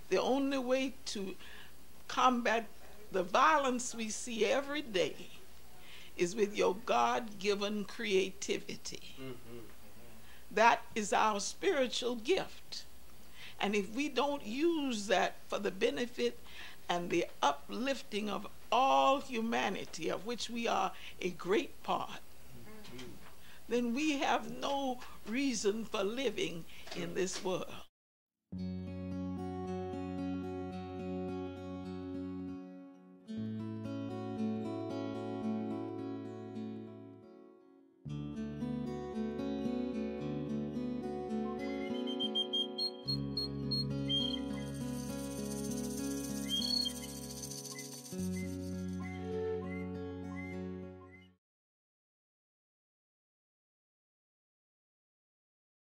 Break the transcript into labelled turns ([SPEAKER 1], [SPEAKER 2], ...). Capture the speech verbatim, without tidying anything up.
[SPEAKER 1] The only way to combat the violence we see every day is with your God-given creativity. Mm-hmm. That is our spiritual gift. And if we don't use that for the benefit and the uplifting of all humanity, of which we are a great part, mm-hmm. then we have no reason for living in this world.